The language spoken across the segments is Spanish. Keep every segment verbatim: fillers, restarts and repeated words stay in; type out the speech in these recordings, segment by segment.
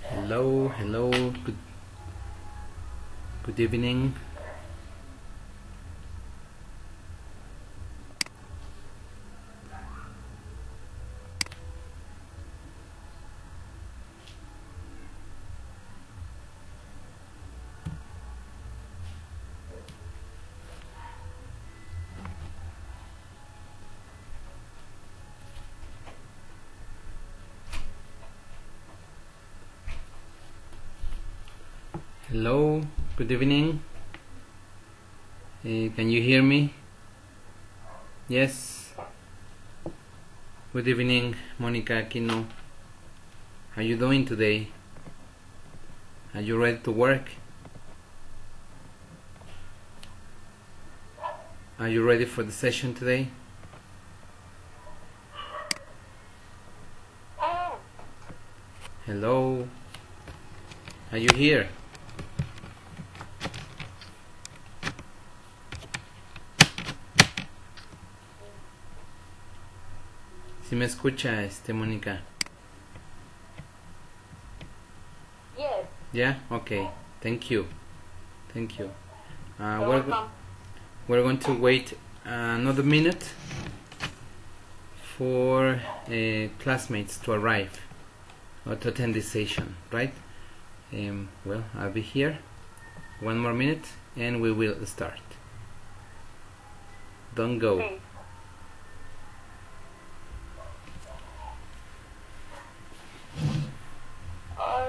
Hello, hello, good, good evening. Hello, good evening. Uh, can you hear me? Yes. Good evening, Monica Aquino. How you doing today? Are you ready to work? Are you ready for the session today? Hello. Are you here? Si me escucha, este, Mónica. Yes. Yeah. Okay. Thank you. Thank you. Uh, we're go we're going to wait another minute for uh, classmates to arrive or to attend this session, right? Um, well, I'll be here. One more minute, and we will start. Don't go. Okay. Uh,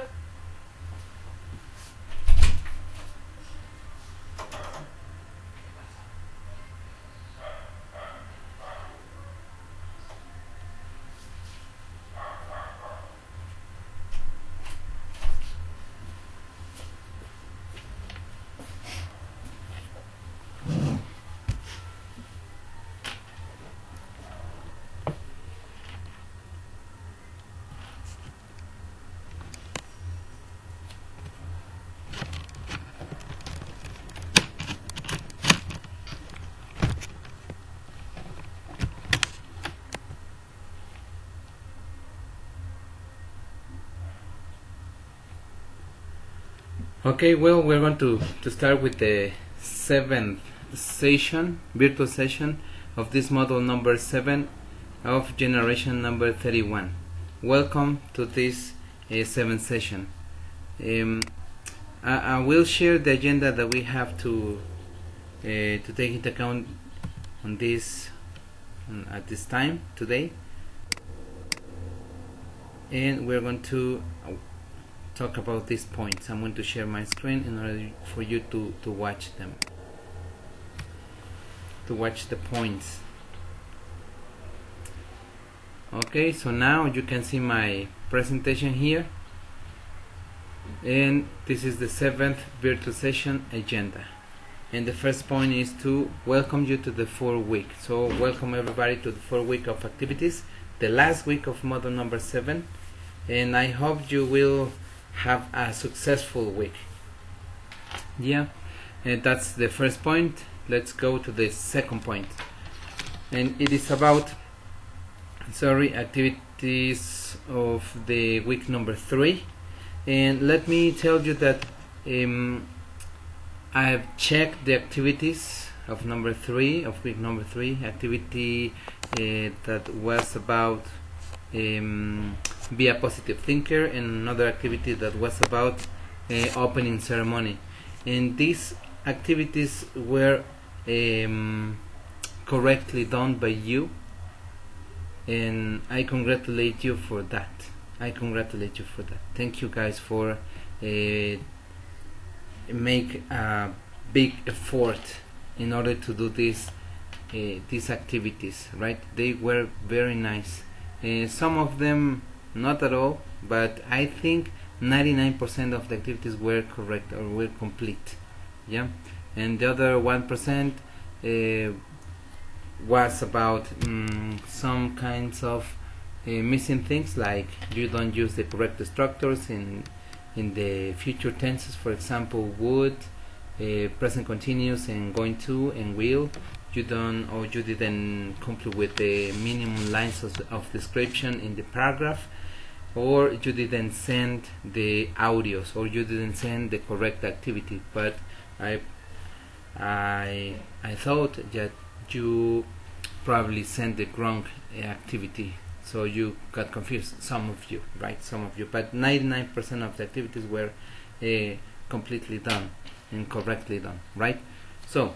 Okay, well, we're going to, to start with the seventh session, virtual session of this model number seven of generation number thirty-one. Welcome to this uh, seventh session. Um, I, I will share the agenda that we have to uh, to take into account on this on, at this time today, and we're going to uh, talk about these points. I'm going to share my screen in order for you to, to watch them, to watch the points. Okay, so now you can see my presentation here, and this is the seventh virtual session agenda. And the first point is to welcome you to the fourth week. So welcome everybody to the fourth week of activities, the last week of model number seven, and I hope you will have a successful week. Yeah, and that's the first point. Let's go to the second point, and it is about sorry activities of the week number three. And let me tell you that um, I have checked the activities of number three of week number three activity uh, that was about um, be a positive thinker, and another activity that was about uh, opening ceremony. And these activities were um, correctly done by you, and I congratulate you for that. I congratulate you for that. Thank you guys for uh, make a big effort in order to do this uh, these activities, right? They were very nice. Uh, some of them not at all, but I think ninety-nine percent of the activities were correct or were complete. Yeah, and the other one percent uh, was about um, some kinds of uh, missing things, like you don't use the correct structures in in the future tenses. For example, would, uh, present continuous, and going to, and will. You don't, or you didn't complete with the minimum lines of, of description in the paragraph. or you didn't send the audios, or you didn't send the correct activity, but I I I thought that you probably sent the wrong activity, so you got confused, some of you, right? Some of you, but ninety-nine percent of the activities were uh, completely done and correctly done, right? So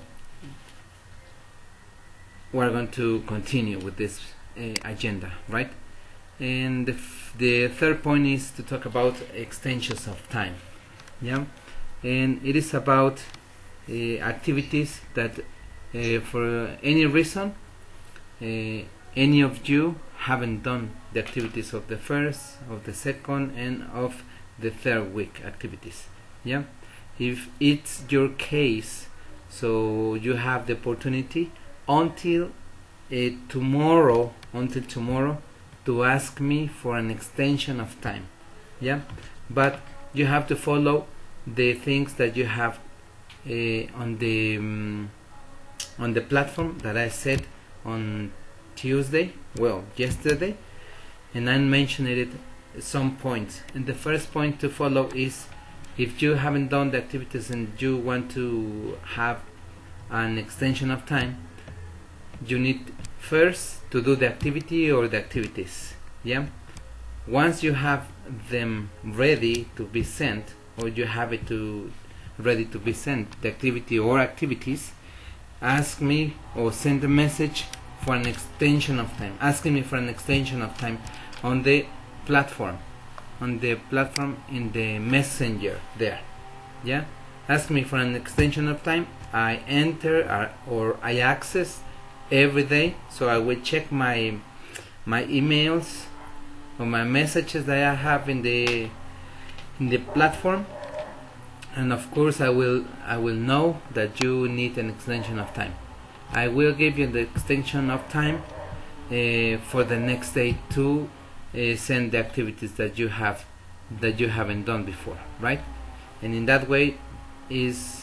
we're going to continue with this uh, agenda, right? And the, f the third point is to talk about extensions of time, yeah? And it is about uh, activities that uh, for any reason uh, any of you haven't done the activities of the first, of the second, and of the third week activities, yeah? If it's your case, so you have the opportunity until uh, tomorrow until tomorrow to ask me for an extension of time, yeah? But you have to follow the things that you have uh, on the um, on the platform that I said on Tuesday, well, yesterday, and I mentioned it at some points. And the first point to follow is, if you haven't done the activities and you want to have an extension of time, you need first to do the activity or the activities, yeah? Once you have them ready to be sent, or you have it to ready to be sent, the activity or activities, ask me or send a message for an extension of time, asking me for an extension of time on the platform, on the platform in the messenger there, yeah? Ask me for an extension of time. I enter or, or I access every day, so I will check my my emails or my messages that I have in the in the platform, and of course I will I will know that you need an extension of time. I will give you the extension of time uh, for the next day to uh, send the activities that you have that you haven't done before, right? And in that way is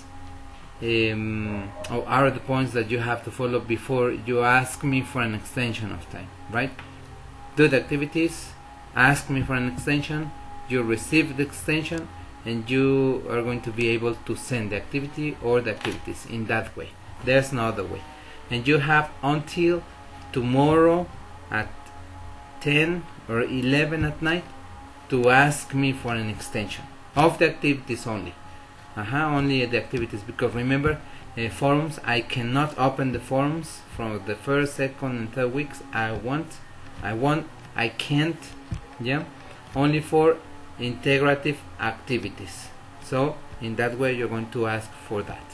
um, or are the points that you have to follow before you ask me for an extension of time, right? Do the activities, ask me for an extension, you receive the extension, and you are going to be able to send the activity or the activities in that way. There's no other way. And you have until tomorrow at ten or eleven at night to ask me for an extension of the activities only. Uh-huh, only the activities, because remember, uh, forums, I cannot open the forums from the first, second, and third weeks. I want, I want, I can't, yeah, only for integrative activities. So in that way you're going to ask for that.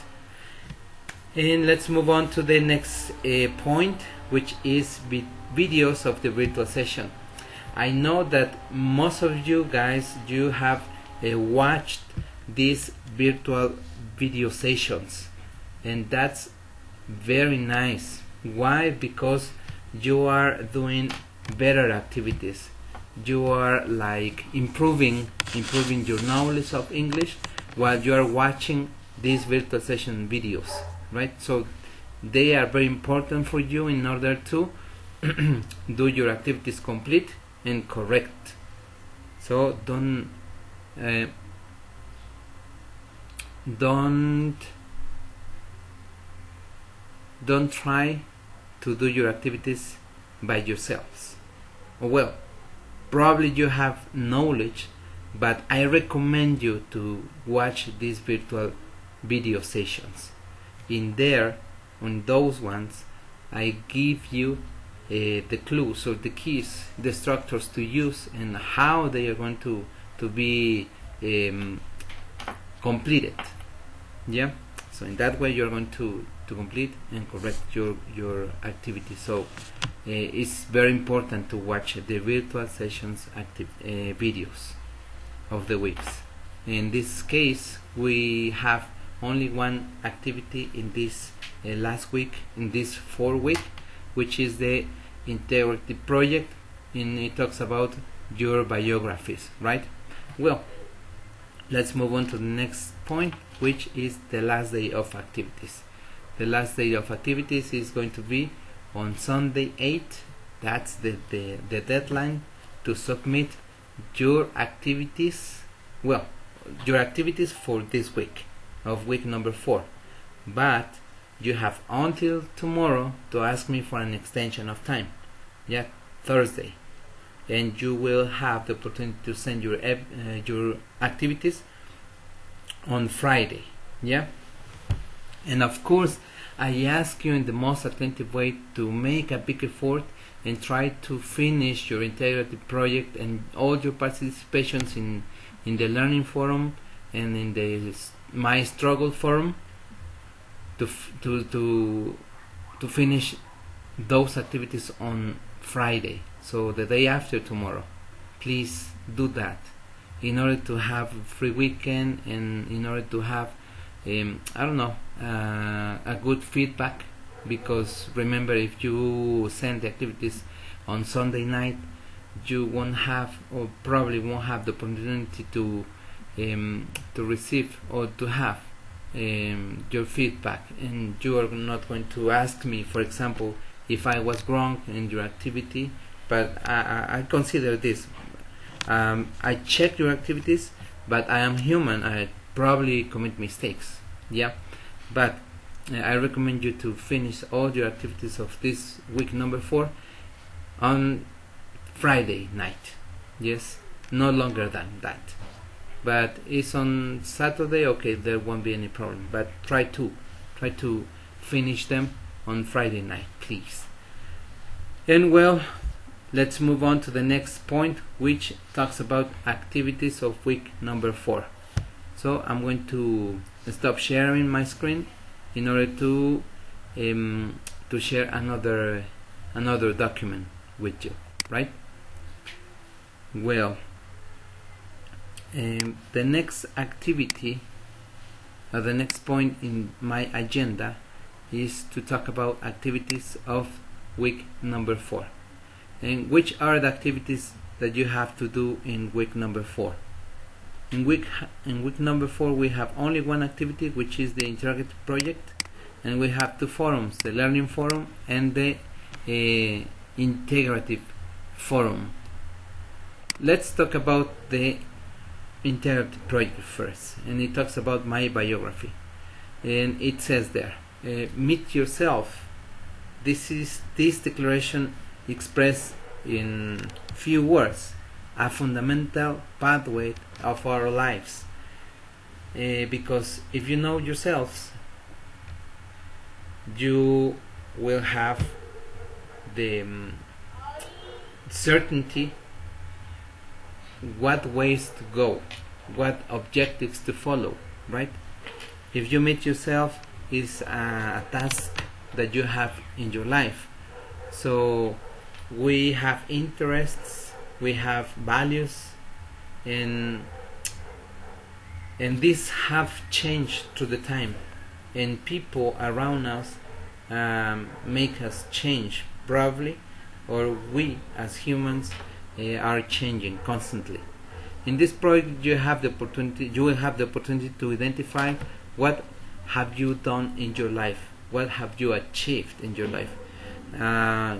And let's move on to the next uh, point, which is vi videos of the virtual session. I know that most of you guys, you have uh, watched these virtual video sessions, and that's very nice. Why? Because you are doing better activities. You are like improving improving your knowledge of English while you are watching these virtual session videos, right? So they are very important for you in order to do your activities complete and correct. So don't uh, don't don't try to do your activities by yourselves. Well, probably you have knowledge, but I recommend you to watch these virtual video sessions. In there, on those ones, I give you uh, the clues or the keys, the structures to use, and how they are going to to be um, completed. Yeah, so in that way you're going to to complete and correct your your activity. So uh, it's very important to watch the virtual sessions active uh, videos of the weeks. In this case, we have only one activity in this uh, last week, in this four week, which is the integrity project, and it talks about your biographies, right? Well, let's move on to the next point, which is the last day of activities. The last day of activities is going to be on Sunday eighth. That's the, the, the deadline to submit your activities, well, your activities for this week of week number four, but you have until tomorrow to ask me for an extension of time, yeah, Thursday, and you will have the opportunity to send your uh, your activities on Friday, yeah. And of course, I ask you in the most attentive way to make a big effort and try to finish your integrative project and all your participations in in the learning forum and in the My Struggle forum to f to to to finish those activities on Friday, so the day after tomorrow. Please do that in order to have a free weekend and in order to have um, I don't know uh, a good feedback, because remember, if you send the activities on Sunday night, you won't have, or probably won't have, the opportunity to um, to receive or to have um, your feedback, and you are not going to ask me, for example, if I was wrong in your activity. But I, I, I consider this, um, I check your activities, but I am human, I probably commit mistakes, yeah. But uh, I recommend you to finish all your activities of this week number four on Friday night, yes, no longer than that. But it's on Saturday, okay, there won't be any problem, but try to try to finish them on Friday night, please. And well, let's move on to the next point, which talks about activities of week number four. So I'm going to stop sharing my screen in order to um, to share another another document with you, right? Well, um, the next activity, or the next point in my agenda, is to talk about activities of week number four. And which are the activities that you have to do in week number four? In week in week number four, we have only one activity, which is the interactive project, and we have two forums: the learning forum and the uh, integrative forum. Let's talk about the integrative project first, and it talks about my biography. And it says there, uh, meet yourself. This is this declaration expressed in few words, a fundamental pathway of our lives, uh, because if you know yourselves, you will have the um, certainty what ways to go, what objectives to follow, right? If you meet yourself, is a, a task that you have in your life. So we have interests, we have values, and and these have changed through the time, and people around us um, make us change, probably, or we as humans uh, are changing constantly. In this project, you have the opportunity you will have the opportunity to identify what have you done in your life, what have you achieved in your life, uh,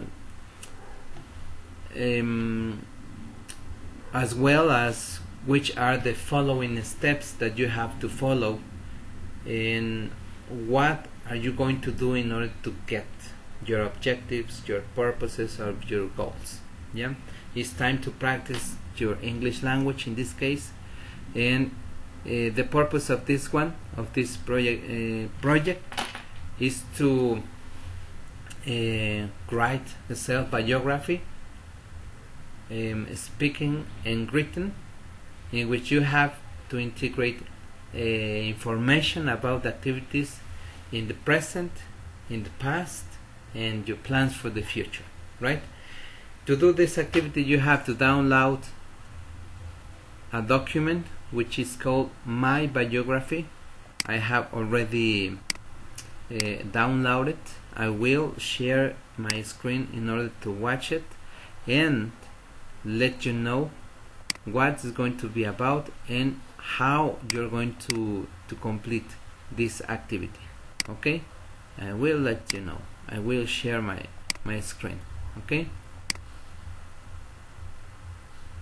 um, as well as which are the following steps that you have to follow, and what are you going to do in order to get your objectives, your purposes, or your goals. Yeah, it's time to practice your English language in this case, and uh, the purpose of this one of this project uh, project is to uh, write a self-biography, um, speaking and written, in which you have to integrate uh, information about activities in the present, in the past, and your plans for the future, right? To do this activity, you have to download a document which is called My Biography. I have already uh, downloaded. I will share my screen in order to watch it and let you know what it's going to be about and how you're going to to complete this activity. Okay, I will let you know. I will share my my screen. Okay,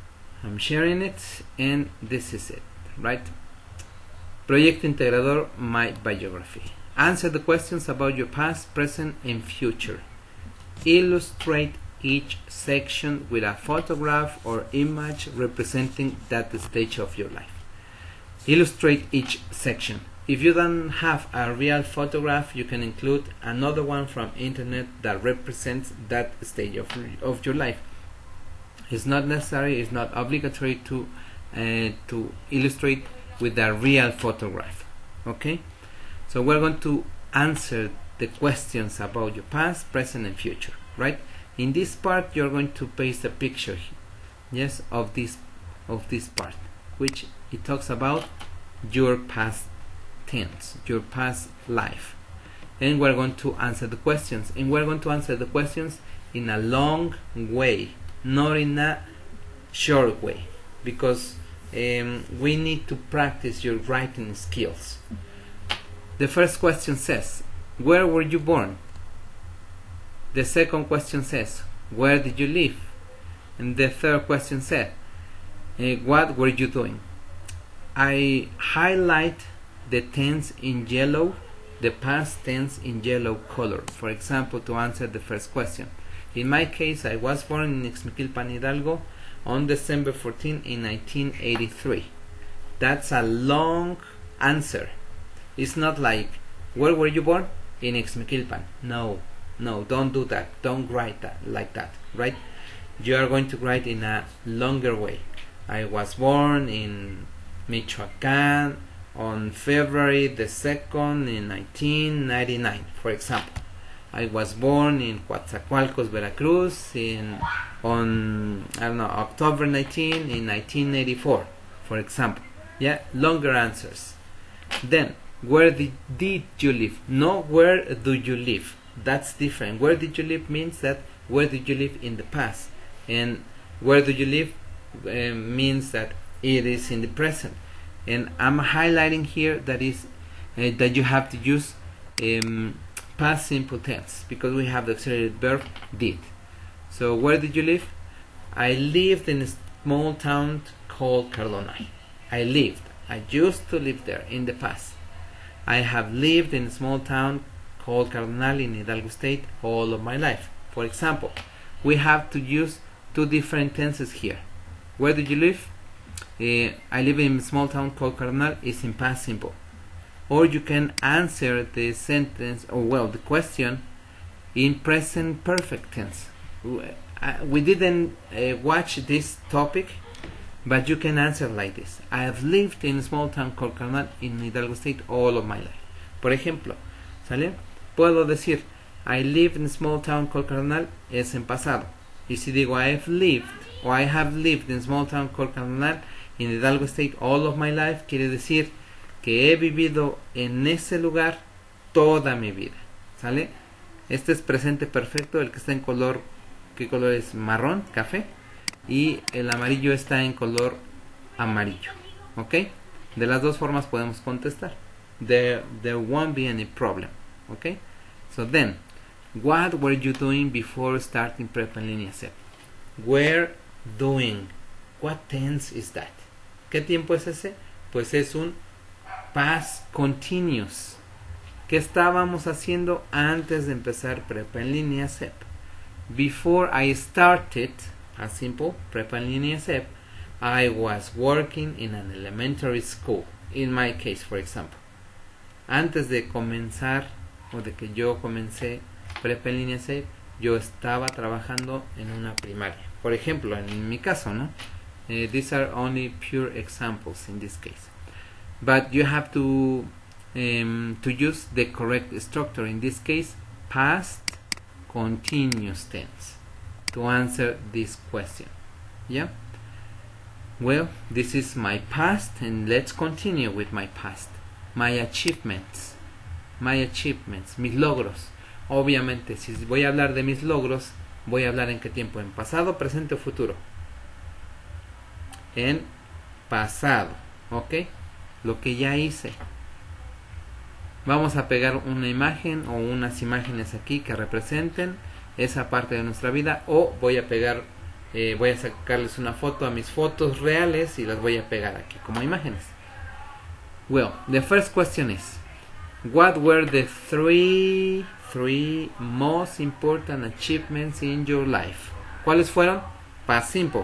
I'm sharing it, and this is it, right? Proyecto Integrador, My Biography. Answer the questions about your past, present, and future. Illustrate each section with a photograph or image representing that stage of your life. Illustrate each section. If you don't have a real photograph, you can include another one from internet that represents that stage of, of your life. It's not necessary, it's not obligatory to uh, to illustrate with a real photograph. Okay, so we're going to answer the questions about your past, present, and future, right? In this part, you're going to paste a picture, yes, of this of this part, which it talks about your past tense, your past life, and we're going to answer the questions. And we're going to answer the questions in a long way, not in a short way, because um, we need to practice your writing skills. The first question says, where were you born? The second question says, where did you live? And the third question said, uh, what were you doing? I highlight the tense in yellow, the past tense in yellow color, for example, to answer the first question. In my case, I was born in Ixmiquilpan, Hidalgo on December fourteenth in nineteen eighty-three. That's a long answer. It's not like, where were you born? In Ixmiquilpan. No, no, don't do that. Don't write that like that, right? You are going to write in a longer way. I was born in Michoacán on February the second in nineteen ninety-nine, for example. I was born in Coatzacoalcos, Veracruz in on I don't know October nineteenth in nineteen eighty-four, for example. Yeah, longer answers. Then, where did, did you live? No, where do you live? That's different. Where did you live means that where did you live in the past, and where do you live uh, means that it is in the present. And I'm highlighting here that is uh, that you have to use um, past simple tense, because we have the auxiliary verb did. So where did you live? I lived in a small town called Cardonal. I lived. I used to live there in the past. I have lived in a small town called Cardonal in Hidalgo State all of my life. For example, we have to use two different tenses here. Where did you live? Uh, I live in a small town called Cardonal is in past simple. Or you can answer the sentence, or well, the question in present perfect tense. We didn't uh, watch this topic, but you can answer like this. I have lived in a small town called Cardonal in Hidalgo State all of my life. Por ejemplo, ¿sale? Puedo decir, I live in a small town called Cardonal es en pasado. Y si digo, I have lived, or I have lived in a small town called Cardonal in Hidalgo State all of my life, quiere decir que he vivido en ese lugar toda mi vida, ¿sale? Este es presente perfecto, el que está en color, ¿qué color es? Marrón, café, y el amarillo está en color amarillo, ¿ok? De las dos formas podemos contestar. There, there won't be any problem, ¿ok? So then, what were you doing before starting Prep en Línea C E P? Were doing. What tense is that? ¿Qué tiempo es ese? Pues es un past continuous. ¿Qué estábamos haciendo antes de empezar Prepa en Línea C E P? Before I started a simple Prepa en Línea C E P, I was working in an elementary school. In my case, for example. Antes de comenzar, o de que yo comencé Prepa en Línea C E P, yo estaba trabajando en una primaria. Por ejemplo, en mi caso, ¿no? Uh, these are only pure examples in this case. But you have to um, to use the correct structure. In this case, past continuous tense to answer this question. Yeah. Well, this is my past, and let's continue with my past. My achievements. My achievements. Mis logros. Obviamente, si voy a hablar de mis logros, voy a hablar en qué tiempo, en pasado, presente o futuro. En pasado, ¿ok? Lo que ya hice. Vamos a pegar una imagen o unas imágenes aquí que representen esa parte de nuestra vida, o voy a pegar eh, voy a sacarles una foto a mis fotos reales y las voy a pegar aquí como imágenes. Well, the first question is, what were the three three most important achievements in your life? ¿Cuáles fueron? Past simple.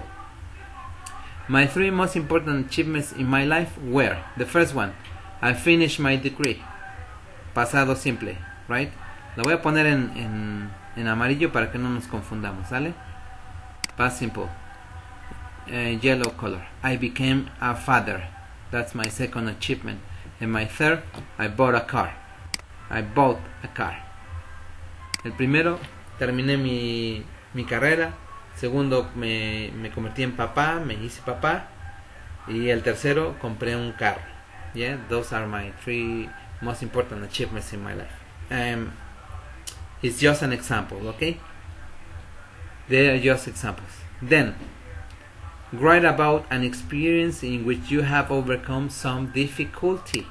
My three most important achievements in my life were, the first one, I finished my degree. Pasado simple, right? La voy a poner en, en, en amarillo para que no nos confundamos, ¿sale? Past simple. Uh, yellow color. I became a father. That's my second achievement. And my third, I bought a car. I bought a car. El primero, terminé mi, mi carrera. Segundo, me, me convertí en papá, me hice papá. Y el tercero, compré un carro. Yeah, those are my three most important achievements in my life. Um, it's just an example, okay? They are just examples. Then, write about an experience in which you have overcome some difficulty.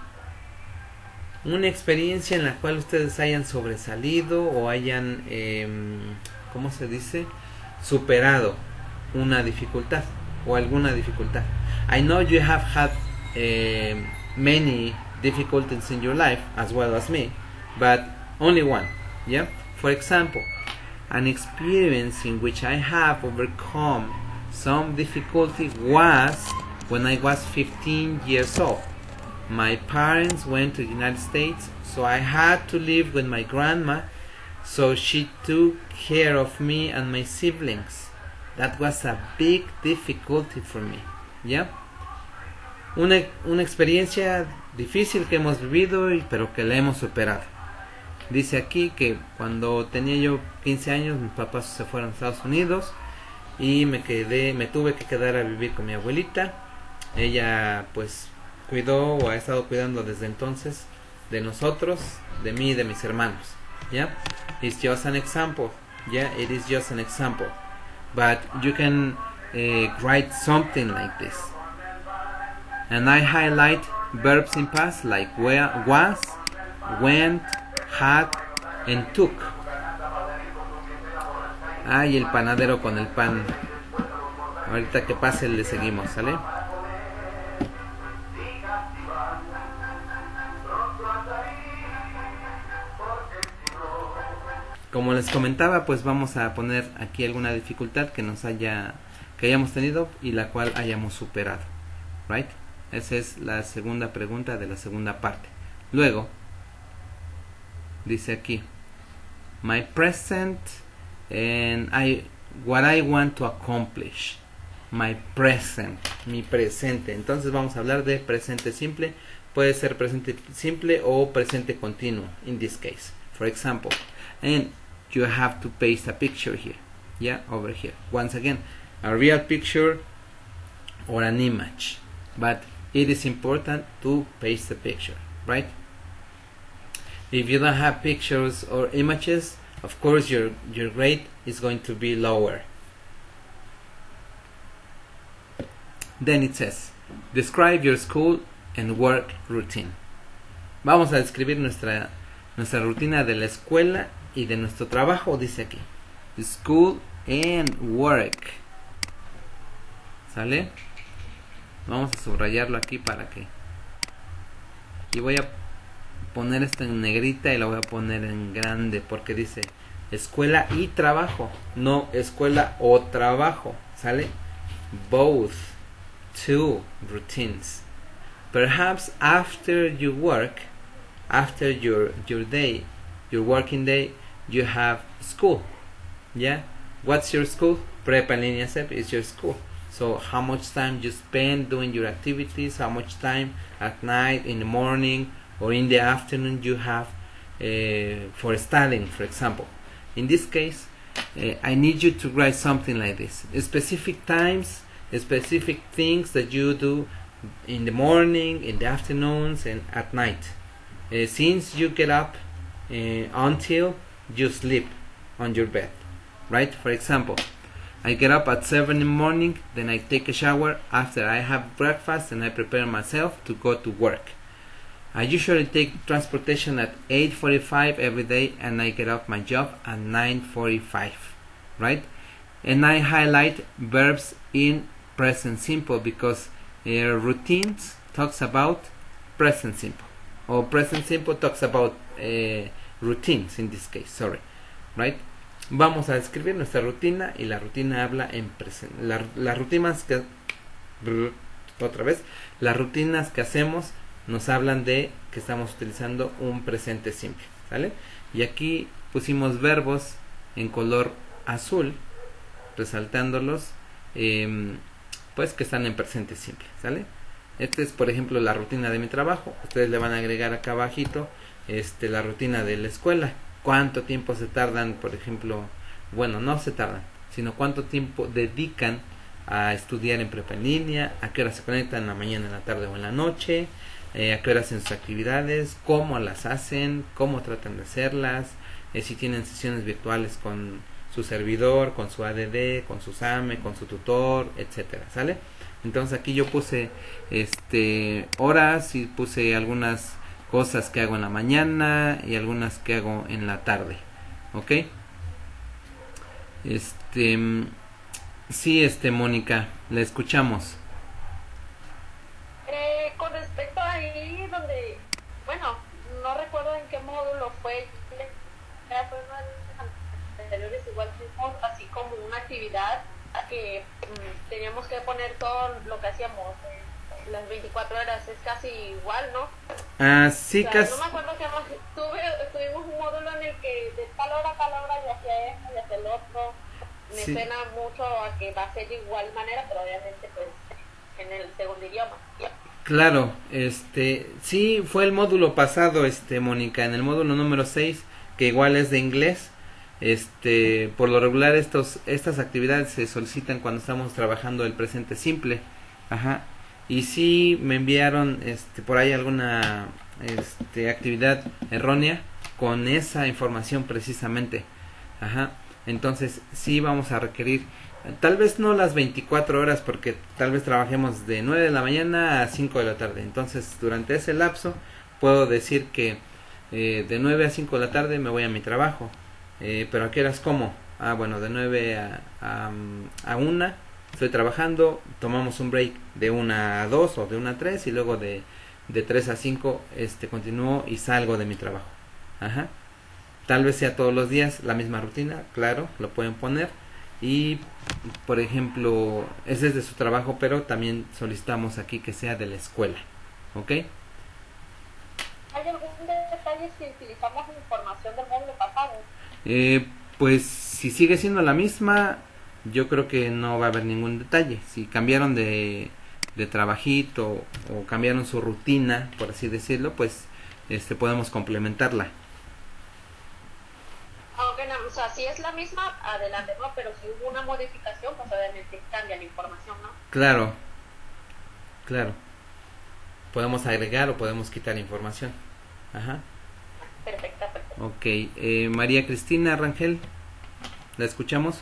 Una experiencia en la cual ustedes hayan sobresalido o hayan, eh, ¿cómo se dice? Superado una dificultad o alguna dificultad. I know you have had uh, many difficulties in your life as well as me, but only one. Yeah. For example, an experience in which I have overcome some difficulty was when I was fifteen years old. My parents went to the United States, so I had to live with my grandma, so she took care of me and my siblings. That was a big difficulty for me. Yeah. Una, una experiencia difícil que hemos vivido, pero que la hemos superado. Dice aquí que cuando tenía yo quince años, mis papás se fueron a Estados Unidos y me quedé, me tuve que quedar a vivir con mi abuelita. Ella pues cuidó o ha estado cuidando desde entonces de nosotros, de mí y de mis hermanos. Yeah, it's just an example. Yeah, it is just an example. But you can uh, write something like this. And I highlight verbs in past like where, was, went, had, and took. Ah, y el panadero con el pan. Ahorita que pase le seguimos, ¿sale? Como les comentaba, pues vamos a poner aquí alguna dificultad que nos haya, que hayamos tenido y la cual hayamos superado, right? Esa es la segunda pregunta de la segunda parte. Luego dice aquí, my present and I, what I want to accomplish. My present, mi presente. Entonces vamos a hablar de presente simple. Puede ser presente simple o presente continuo. In this case, for example, and you have to paste a picture here. Yeah, over here. Once again, a real picture or an image. But it is important to paste the picture, right? If you don't have pictures or images, of course your your grade is going to be lower. Then it says, describe your school and work routine. Vamos a describir nuestra nuestra rutina de la escuela y de nuestro trabajo, dice aquí. School and work. ¿Sale? Vamos a subrayarlo aquí para que... Y voy a poner esto en negrita y lo voy a poner en grande porque dice escuela y trabajo, no escuela o trabajo. ¿Sale? Both. Two routines. Perhaps after you work, after your your day, your working day, you have school. Yeah? What's your school? Prepa en línea C E P is your school. So how much time you spend doing your activities, how much time at night, in the morning, or in the afternoon you have uh, for studying, for example. In this case, uh, I need you to write something like this. Specific times, specific things that you do in the morning, in the afternoons, and at night. Uh, since you get up uh, until you sleep on your bed, right? For example, I get up at seven in the morning, then I take a shower after I have breakfast and I prepare myself to go to work. I usually take transportation at eight forty-five every day and I get off my job at nine forty-five, right? and I highlight verbs in present simple because uh, routines talks about present simple, or present simple talks about uh, routines in this case, sorry, right? Vamos a describir nuestra rutina y la rutina habla en presente. La, las rutinas que otra vez, las rutinas que hacemos nos hablan de que estamos utilizando un presente simple, ¿sale? Y aquí pusimos verbos en color azul, resaltándolos, eh, pues que están en presente simple, ¿sale? Este es, por ejemplo, la rutina de mi trabajo. Ustedes le van a agregar acá abajito este, la rutina de la escuela. Cuánto tiempo se tardan, por ejemplo, bueno, no se tardan, sino cuánto tiempo dedican a estudiar en prepa en línea, a qué hora se conectan en la mañana, en la tarde o en la noche, eh, a qué hora hacen sus actividades, cómo las hacen, cómo tratan de hacerlas, eh, si tienen sesiones virtuales con su servidor, con su A D D, con su S A M E, con su tutor, etcétera, ¿sale? Entonces aquí yo puse este horas y puse algunas cosas que hago en la mañana y algunas que hago en la tarde, ¿ok? Este, sí, este, Mónica, la escuchamos. Eh, con respecto a ahí donde, bueno, no recuerdo en qué módulo fue, ya fue uno de los anteriores, igual tuvimos así como una actividad que mm, teníamos que poner todo lo que hacíamos eh, las veinticuatro horas, es casi igual, ¿no? Ah, sí, O sea, casi. no me acuerdo que más, tuve, tuvimos un módulo en el que de tal hora a tal hora y hacía esto y hacía el otro. Me Sí. suena mucho a que va a ser de igual manera, pero obviamente pues en el segundo idioma. Claro, este, sí, fue el módulo pasado, este, Mónica, en el módulo número seis, que igual es de inglés. Este, por lo regular estos, estas actividades se solicitan cuando estamos trabajando el presente simple. Ajá. Y sí me enviaron, este, por ahí alguna, este, actividad errónea con esa información precisamente. Ajá. Entonces sí vamos a requerir, tal vez no las veinticuatro horas, porque tal vez trabajemos de nueve de la mañana a cinco de la tarde. Entonces durante ese lapso puedo decir que eh, de nueve a cinco de la tarde me voy a mi trabajo. Eh, pero ¿a qué horas como? Ah, bueno, de nueve a, a, a una estoy trabajando, tomamos un break de una a dos o de una a tres y luego de, de tres a cinco este, continúo y salgo de mi trabajo. Ajá. Tal vez sea todos los días la misma rutina, claro, lo pueden poner. Y, por ejemplo, ese es de su trabajo, pero también solicitamos aquí que sea de la escuela. ¿Ok? ¿Hay algún detalle si utilizamos información del módulo pasado? Eh, pues si sigue siendo la misma, yo creo que no va a haber ningún detalle. Si cambiaron de, de trabajito o cambiaron su rutina, por así decirlo, pues este podemos complementarla. Aunque no, o sea, si es la misma, adelante, ¿no? Pero si hubo una modificación, pues obviamente cambia la información, ¿no? Claro, claro. Podemos agregar o podemos quitar información. Ajá. Perfecta, perfecto. Ok, eh, María Cristina Rangel, ¿la escuchamos?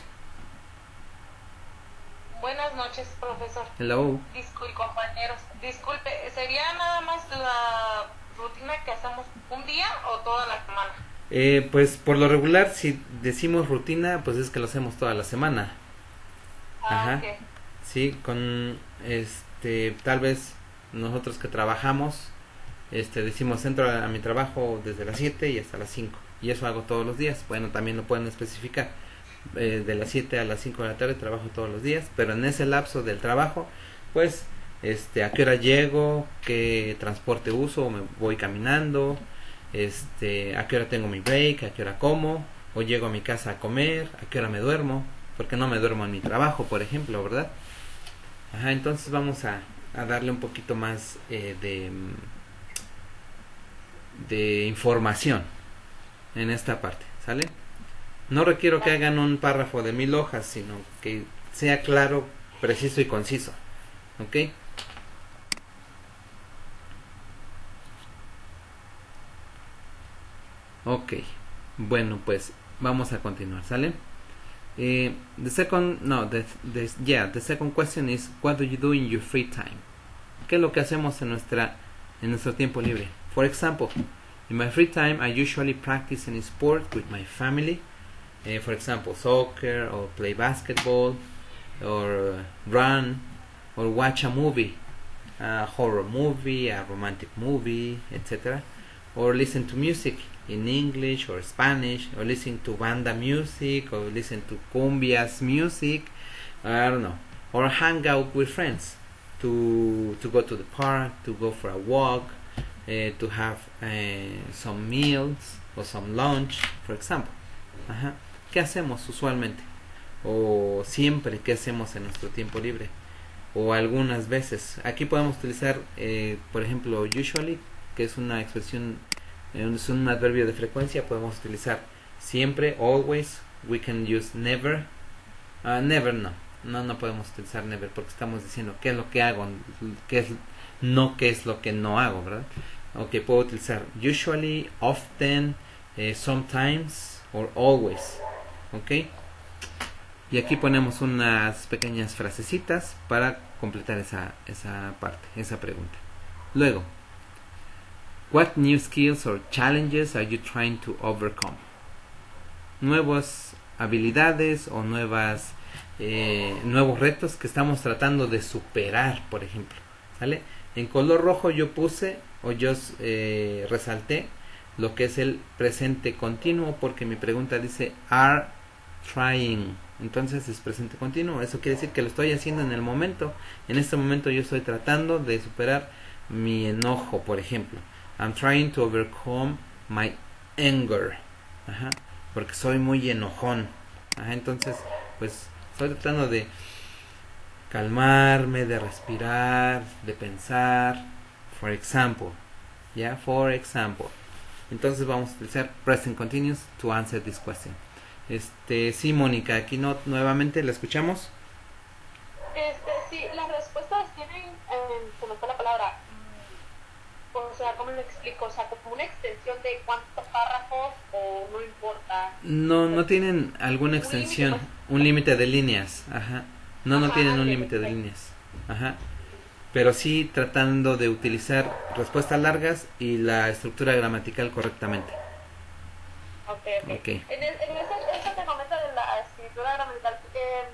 Buenas noches, profesor. Hello. Disculpe, compañeros. Disculpe, ¿sería nada más la rutina que hacemos un día o toda la semana? Eh, pues por lo regular, si decimos rutina, pues es que lo hacemos toda la semana. Ah, Ajá. ok. Sí, con este, tal vez nosotros que trabajamos, este, decimos entro a, a mi trabajo desde las siete y hasta las cinco. Y eso hago todos los días. Bueno, también lo pueden especificar. Eh, de las siete a las cinco de la tarde trabajo todos los días, pero en ese lapso del trabajo, pues, este, a qué hora llego, qué transporte uso, me voy caminando, este, a qué hora tengo mi break, a qué hora como, o llego a mi casa a comer, a qué hora me duermo, porque no me duermo en mi trabajo, por ejemplo, ¿verdad? Ajá, entonces vamos a, a darle un poquito más eh, de, de información en esta parte, ¿sale? No requiero que hagan un párrafo de mil hojas, sino que sea claro, preciso y conciso, ¿ok? Ok, bueno, pues vamos a continuar, ¿sale? Eh, the second, no, the, the, yeah, the second question is, what do you do in your free time? ¿Qué es lo que hacemos en nuestra, en nuestro tiempo libre? For example, in my free time, I usually practice any sport with my family. uh, for example, soccer, or play basketball, or uh, run, or watch a movie, a horror movie, a romantic movie, et cetera. Or listen to music in English or Spanish, or listen to banda music, or listen to cumbias music, I don't know. Or hang out with friends, to to go to the park, to go for a walk, uh, to have uh, some meals or some lunch, for example. Ajá. ¿Qué hacemos usualmente? O siempre, ¿qué hacemos en nuestro tiempo libre? O algunas veces. Aquí podemos utilizar, eh, por ejemplo, usually, que es una expresión, eh, es un adverbio de frecuencia. Podemos utilizar siempre, always. We can use never. Uh, never no. No, no podemos utilizar never porque estamos diciendo qué es lo que hago, qué es, no qué es lo que no hago, ¿verdad? Ok, puedo utilizar usually, often, eh, sometimes, or always. Ok. Y aquí ponemos unas pequeñas frasecitas para completar esa, esa parte, esa pregunta. Luego, what new skills or challenges are you trying to overcome? Nuevas habilidades o nuevas eh, nuevos retos que estamos tratando de superar, por ejemplo. ¿Sale? En color rojo yo puse o yo eh, resalté lo que es el presente continuo porque mi pregunta dice are trying. Entonces es presente continuo. Eso quiere decir que lo estoy haciendo en el momento. En este momento yo estoy tratando de superar mi enojo, por ejemplo. I'm trying to overcome my anger. Ajá. Porque soy muy enojón. Ajá. Entonces, pues estoy tratando de calmarme, de respirar, de pensar. For example. Ya, yeah? For example. Entonces vamos a utilizar present continuous to answer this question. Este, sí, Mónica, aquí no, nuevamente la escuchamos. Este, sí, las respuestas tienen, eh, se me fue la palabra, mm, o sea, ¿cómo lo explico? O sea, como una extensión de cuántos párrafos o no importa. No, no tienen alguna extensión, un límite de líneas, ajá. No, no Ajá, tienen un ok, límite de ok. líneas, ajá. Pero sí tratando de utilizar respuestas largas y la estructura gramatical correctamente. Ok, ok. Ok. En, el, en ese, eso te comento de la escritura gramatical, eh,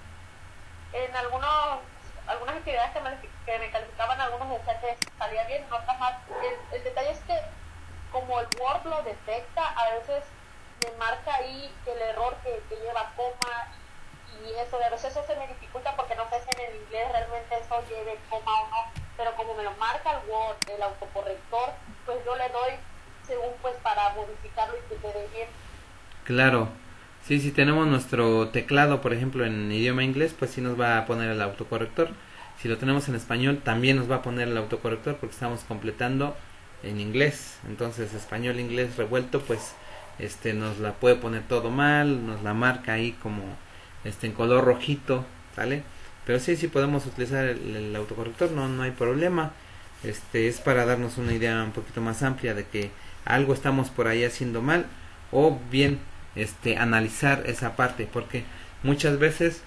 en algunos, algunas actividades que me, que me calificaban, algunos decían que salía bien, no otras más. El, el detalle es que como el Word lo detecta, a veces me marca ahí el error que, que lleva coma y eso, de veces eso se me dificulta porque no sé si en el inglés realmente eso lleve coma o no, pero como me lo marca el Word, el autocorrector, pues yo le doy según pues para modificarlo y que quede bien. Claro. Sí, si tenemos nuestro teclado, por ejemplo, en idioma inglés, pues sí nos va a poner el autocorrector. Si lo tenemos en español, también nos va a poner el autocorrector porque estamos completando en inglés. Entonces, español, inglés revuelto, pues este nos la puede poner todo mal, nos la marca ahí como este en color rojito, ¿vale? Pero sí, sí podemos utilizar el, el autocorrector, no, no hay problema. Este es para darnos una idea un poquito más amplia de que algo estamos por ahí haciendo mal o bien este analizar esa parte porque muchas veces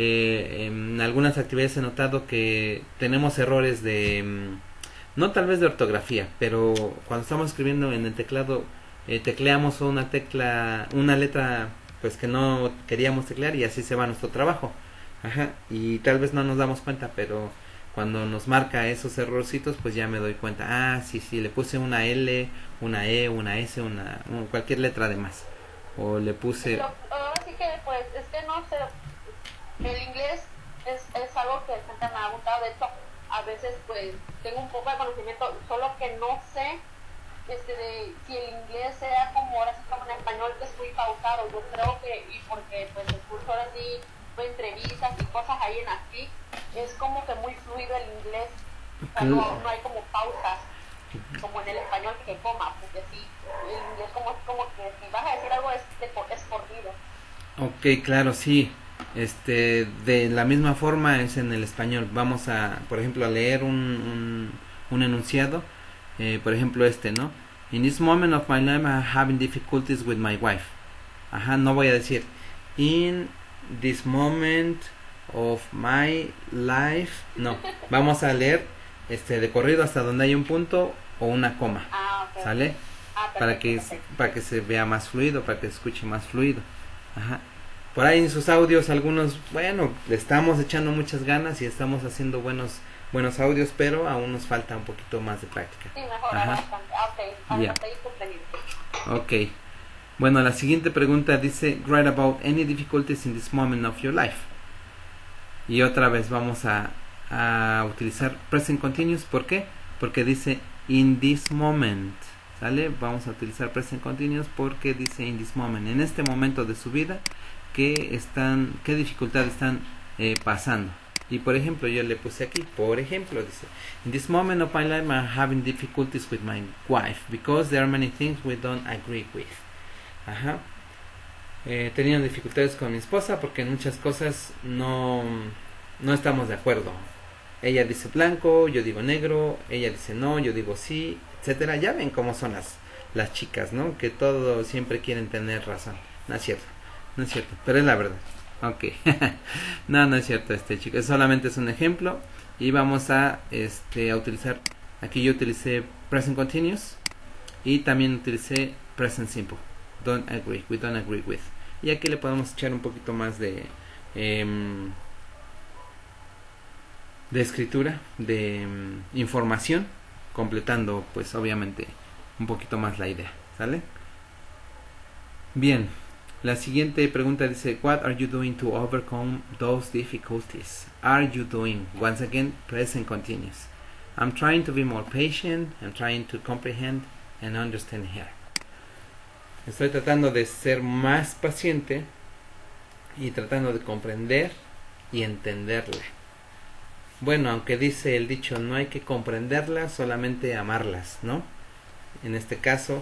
eh, en algunas actividades he notado que tenemos errores de no tal vez de ortografía, pero cuando estamos escribiendo en el teclado eh, tecleamos una tecla, una letra pues que no queríamos teclear y así se va nuestro trabajo. Ajá, y tal vez no nos damos cuenta, pero cuando nos marca esos errorcitos, pues ya me doy cuenta. Ah, sí, sí, le puse una L, una E, una S, una cualquier letra de más. O le puse... Lo, ahora sí que, pues, es que no sé, el inglés es, es algo que siempre me ha gustado. De hecho, a veces, pues, tengo un poco de conocimiento, solo que no sé este, de, si el inglés sea como ahora sí como en español, que es muy pausado. Yo creo que, y porque, pues, escucho ahora sí entrevistas y cosas ahí en así, es como que muy fluido el inglés, o sea, no, no hay como pausas como en el español que coma, porque sí, el inglés como, como que si vas a decir algo es, de, es corrido. Ok, claro, sí, este, de la misma forma es en el español. Vamos a, por ejemplo, a leer un, un, un enunciado, eh, por ejemplo este, ¿no? In this moment of my life I'm having difficulties with my wife. Ajá, no voy a decir in this moment of my life, no, vamos a leer este de corrido hasta donde hay un punto o una coma. Ah, okay. ¿Sale? Ah, perfecto, para que perfecto. para que se vea más fluido, para que se escuche más fluido. Ajá. Por ahí en sus audios algunos, bueno, le estamos echando muchas ganas y estamos haciendo buenos buenos audios, pero aún nos falta un poquito más de práctica. Sí, mejorar bastante. Ah, ok, Yeah. hasta ahí comprendido. Ok. Bueno, la siguiente pregunta dice, write about any difficulties in this moment of your life. Y otra vez vamos a, a utilizar present continuous. ¿Por qué? Porque dice in this moment. ¿Sale? Vamos a utilizar present continuous porque dice in this moment. En este momento de su vida, ¿qué, están, qué dificultades están eh, pasando? Y por ejemplo, yo le puse aquí, por ejemplo, dice, in this moment of my life I'm having difficulties with my wife because there are many things we don't agree with. Ajá. Eh, teniendo dificultades con mi esposa porque en muchas cosas no, no estamos de acuerdo. Ella dice blanco, yo digo negro, ella dice no, yo digo sí, etcétera. Ya ven cómo son las, las chicas, ¿no? Que todo siempre quieren tener razón. No es cierto, no es cierto, pero es la verdad. Ok. No, no es cierto este chico, solamente es un ejemplo. Y vamos a este a utilizar, aquí yo utilicé present continuous y también utilicé present simple. Don't agree, we don't agree with. Y aquí le podemos echar un poquito más de eh, de escritura, de um, información, completando pues obviamente un poquito más la idea, ¿sale? Bien. La siguiente pregunta dice, what are you doing to overcome those difficulties? Are you doing? Once again, present continuous. I'm trying to be more patient. I'm trying to comprehend and understand her. Estoy tratando de ser más paciente y tratando de comprender y entenderla. Bueno, aunque dice el dicho, no hay que comprenderlas, solamente amarlas, ¿no? En este caso,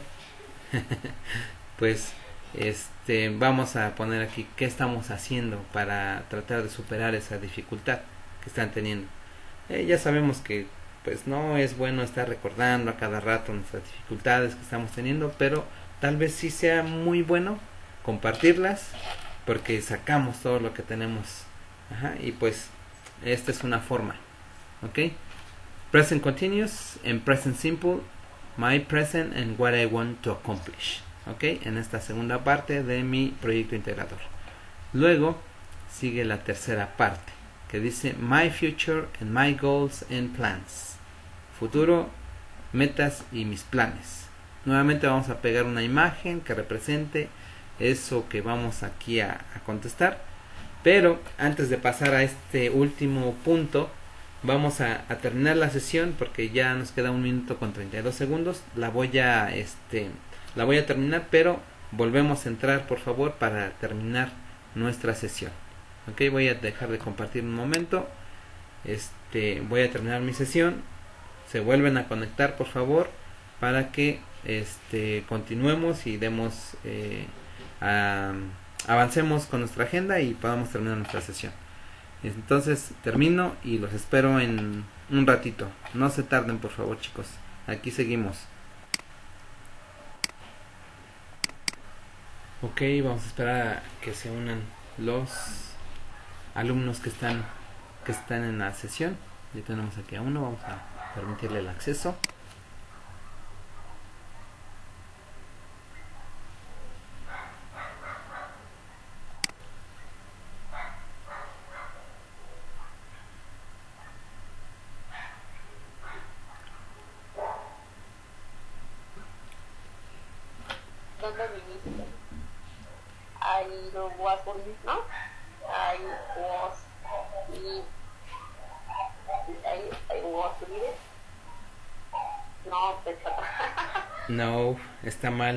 pues... Este, vamos a poner aquí qué estamos haciendo para tratar de superar esa dificultad que están teniendo. Eh, ya sabemos que pues no es bueno estar recordando a cada rato nuestras dificultades que estamos teniendo, pero tal vez sí sea muy bueno compartirlas porque sacamos todo lo que tenemos. Ajá, y pues esta es una forma. ¿Ok? Present continuous and present simple, my present and what I want to accomplish. Ok, en esta segunda parte de mi proyecto integrador. Luego sigue la tercera parte que dice my future and my goals and plans. Futuro, metas y mis planes. Nuevamente vamos a pegar una imagen que represente eso que vamos aquí a, a contestar. Pero antes de pasar a este último punto, vamos a, a terminar la sesión porque ya nos queda un minuto con treinta y dos segundos. La voy a este La voy a terminar, pero volvemos a entrar, por favor, para terminar nuestra sesión. Ok, voy a dejar de compartir un momento. Este, voy a terminar mi sesión. Se vuelven a conectar, por favor, para que este, continuemos y demos, eh, a, avancemos con nuestra agenda y podamos terminar nuestra sesión. Entonces termino y los espero en un ratito. No se tarden, por favor, chicos. Aquí seguimos. Ok, vamos a esperar a que se unan los alumnos que están que están en la sesión. Ya tenemos aquí a uno, vamos a permitirle el acceso. ¿Dónde viniste? I was born, ¿no? I was I, I was living. No, No, está mal.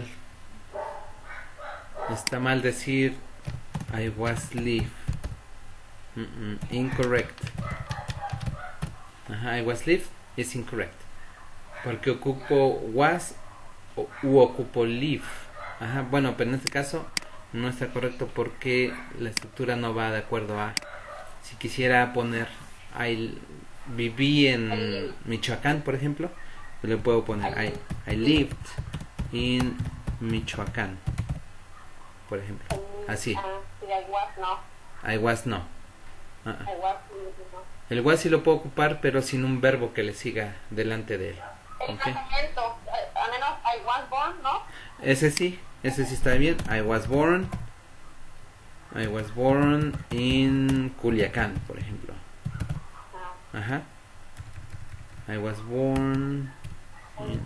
Está mal decir I was live. Mm -mm, incorrect. Ajá, I was live es incorrect. Porque ocupo was o, u ocupo live. Ajá, bueno, pero en este caso no está correcto porque la estructura no va de acuerdo a. Si quisiera poner I viví en Michoacán, por ejemplo, le puedo poner I, I lived in Michoacán, por ejemplo, así. I was no. I was no. Uh -uh. I was no. El was sí lo puedo ocupar, pero sin un verbo que le siga delante de él. El ¿Okay? nacimiento, al menos I was born, ¿no? Ese sí, ese sí está bien. I was born I was born in Culiacán, por ejemplo. Ajá. I was born in...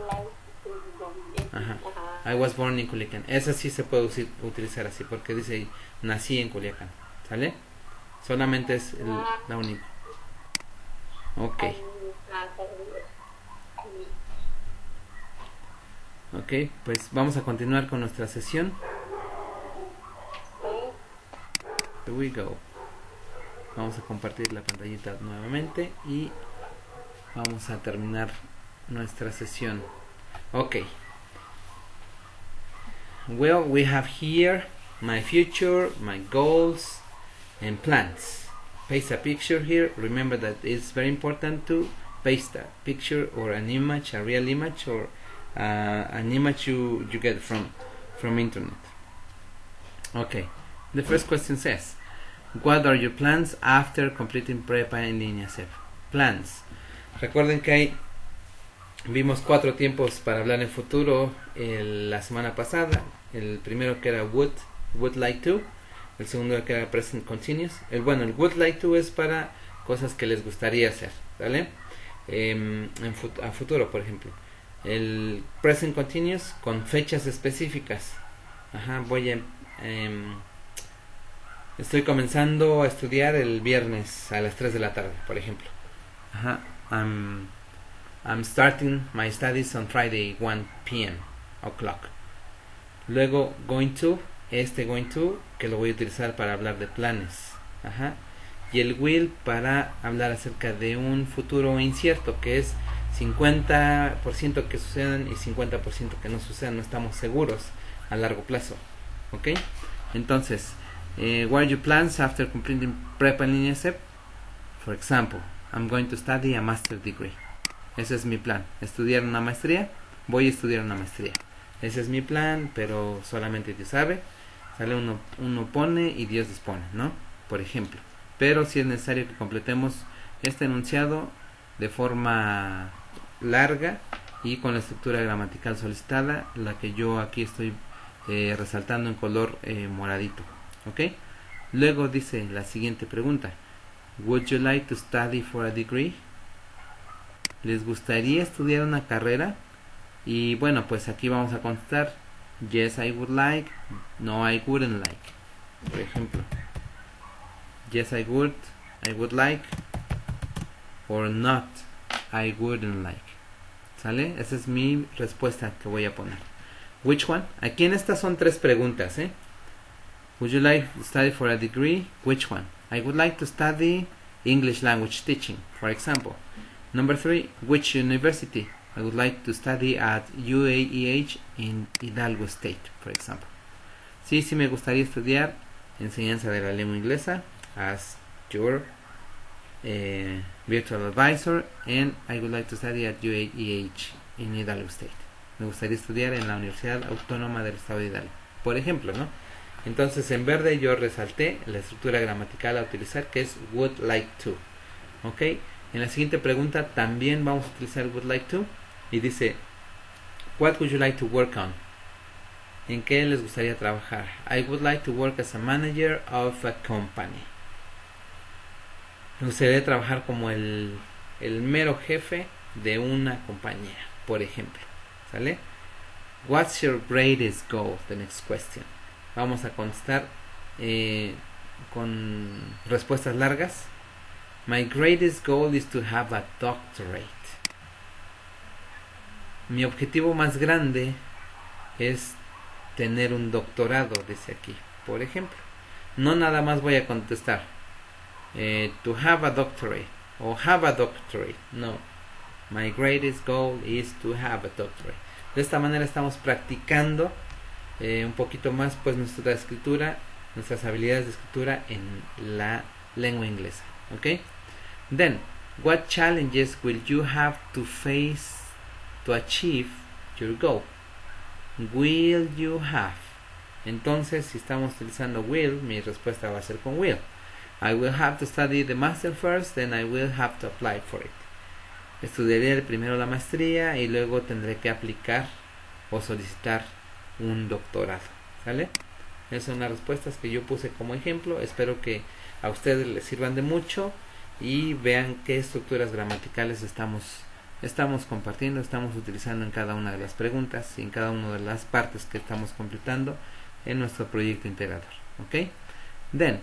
Ajá. I was born in Culiacán. Esa sí se puede utilizar así porque dice nací en Culiacán. ¿Sale? Solamente es el, la única. Ok. Ok, pues vamos a continuar con nuestra sesión. Here we go. Vamos a compartir la pantallita nuevamente y vamos a terminar nuestra sesión. Ok. Well, we have here my future, my goals and plans. Paste a picture here. Remember that it's very important to paste a picture or an image, a real image, or uh, an image you, you get from from internet. Okay. The first question says, what are your plans after completing Prepa en línea C E P? Plans. Recuerden que hay, vimos cuatro tiempos para hablar en futuro el, la semana pasada. El primero que era would, would like to. El segundo que era present continuous. El bueno, el would like to es para cosas que les gustaría hacer, ¿vale? Eh, en fut a futuro, por ejemplo. El present continuous con fechas específicas. Ajá, voy a... Eh, estoy comenzando a estudiar el viernes a las tres de la tarde, por ejemplo. Ajá, I'm, I'm starting my studies on Friday one p m o'clock. Luego going to, este going to, que lo voy a utilizar para hablar de planes. Ajá. Y el will para hablar acerca de un futuro incierto, que es cincuenta por ciento que sucedan y cincuenta por ciento que no sucedan. No estamos seguros a largo plazo. ¿Ok? Entonces, eh, what are your plans after completing Prepa en línea C E P? For example, I'm going to study a master degree. Ese es mi plan. Estudiar una maestría. Voy a estudiar una maestría. Ese es mi plan, pero solamente Dios sabe. Sale uno, uno pone y Dios dispone, ¿no? Por ejemplo. Pero si es necesario que completemos este enunciado de forma larga y con la estructura gramatical solicitada, la que yo aquí estoy eh, resaltando en color eh, moradito. ¿Ok? Luego dice la siguiente pregunta. Would you like to study for a degree? ¿Les gustaría estudiar una carrera? Y bueno, pues aquí vamos a contestar yes I would like, no I wouldn't like. Por ejemplo, yes I would, I would like, or not I wouldn't like. ¿Sale? Esa es mi respuesta que voy a poner. Which one? Aquí en estas son tres preguntas, ¿eh? Would you like to study for a degree? Which one? I would like to study English language teaching, for example. Number three, which university? I would like to study at U A E H in Hidalgo State, for example. Sí, sí me gustaría estudiar enseñanza de la lengua inglesa as your uh, virtual advisor, and I would like to study at U A E H in Hidalgo State. Me gustaría estudiar en la Universidad Autónoma del Estado de Hidalgo, por ejemplo, ¿no? Entonces en verde yo resalté la estructura gramatical a utilizar, que es would like to. ¿Ok? En la siguiente pregunta también vamos a utilizar would like to. Y dice, what would you like to work on? ¿En qué les gustaría trabajar? I would like to work as a manager of a company. Me gustaría trabajar como el, el mero jefe de una compañía, por ejemplo. ¿Sale? What's your greatest goal? The next question. Vamos a contestar eh, con respuestas largas. My greatest goal is to have a doctorate. Mi objetivo más grande es tener un doctorado, dice aquí, por ejemplo. No nada más voy a contestar eh, to have a doctorate o have a doctorate. No. My greatest goal is to have a doctorate. De esta manera estamos practicando eh, un poquito más pues nuestra escritura, nuestras habilidades de escritura en la lengua inglesa. ¿Ok? Then, what challenges will you have to face to achieve your goal? Will you have? Entonces, si estamos utilizando will, mi respuesta va a ser con will. I will have to study the master first, then I will have to apply for it. Estudiaré primero la maestría y luego tendré que aplicar o solicitar un doctorado. ¿Sale? Esas son las respuestas que yo puse como ejemplo. Espero que a ustedes les sirvan de mucho y vean qué estructuras gramaticales estamos estamos compartiendo, estamos utilizando en cada una de las preguntas y en cada una de las partes que estamos completando en nuestro proyecto integrador. ¿Ok? Then,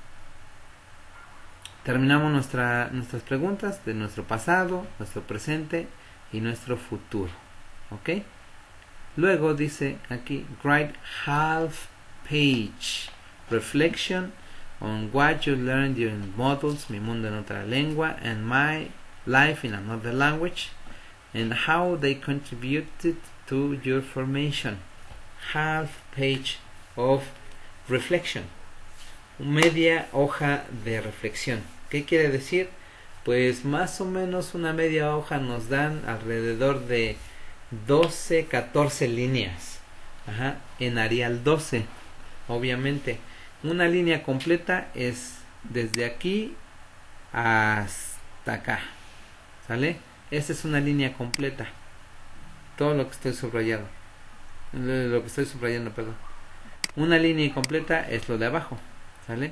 terminamos nuestra, nuestras preguntas de nuestro pasado, nuestro presente y nuestro futuro. ¿Ok? Luego dice aquí, write half page reflection on what you learned during modules Mi Mundo en Otra Lengua and My Life in Another Language and how they contributed to your formation. Half page of reflection. Media hoja de reflexión. ¿Qué quiere decir? Pues más o menos una media hoja nos dan alrededor de doce, catorce líneas. Ajá, en Arial doce. Obviamente, una línea completa es desde aquí hasta acá. ¿Sale? Esta es una línea completa. Todo lo que estoy subrayando. Lo que estoy subrayando, perdón. Una línea incompleta es lo de abajo. ¿Sale?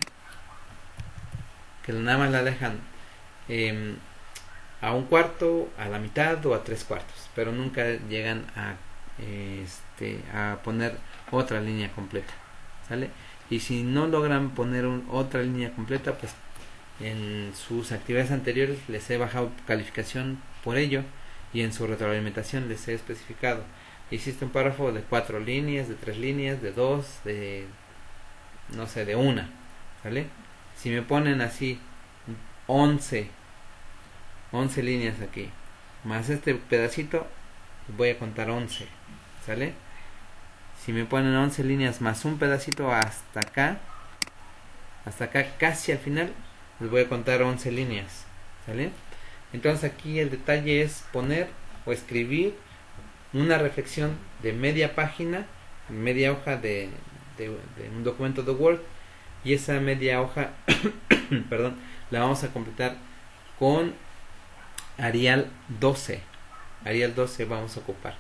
Que nada más la dejan eh, a un cuarto, a la mitad o a tres cuartos. Pero nunca llegan a, eh, este, a poner otra línea completa. ¿Sale? Y si no logran poner un, otra línea completa, pues en sus actividades anteriores les he bajado calificación por ello y en su retroalimentación les he especificado. Hiciste un párrafo de cuatro líneas, de tres líneas, de dos, de no sé, de una. ¿Sale? Si me ponen así once once líneas aquí más este pedacito, voy a contar once. ¿Sale? Si me ponen once líneas más un pedacito hasta acá, hasta acá casi al final, les voy a contar once líneas. ¿Sale? Entonces aquí el detalle es poner o escribir una reflexión de media página, media hoja de, de, de un documento de Word, y esa media hoja perdón, la vamos a completar con Arial doce. Arial doce vamos a ocupar.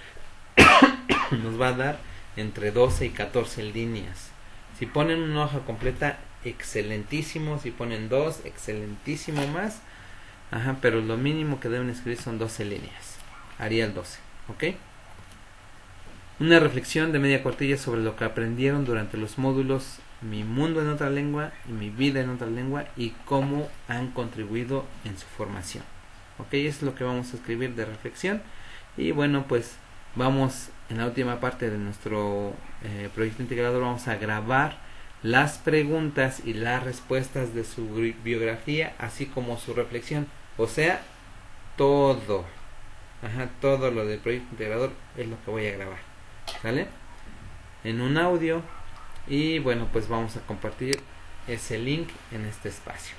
Nos va a dar entre doce y catorce líneas. Si ponen una hoja completa, excelentísimo. Si ponen dos, excelentísimo más. Ajá, pero lo mínimo que deben escribir son doce líneas. Arial doce, ¿ok? Una reflexión de media cuartilla sobre lo que aprendieron durante los módulos Mi Mundo en Otra Lengua y Mi Vida en Otra Lengua y cómo han contribuido en su formación. Ok, eso es lo que vamos a escribir de reflexión. Y bueno, pues vamos en la última parte de nuestro eh, proyecto integrador, vamos a grabar las preguntas y las respuestas de su biografía, así como su reflexión. O sea, todo. Ajá, todo lo del proyecto integrador es lo que voy a grabar. ¿Sale? En un audio. Y bueno, pues vamos a compartir ese link en este espacio.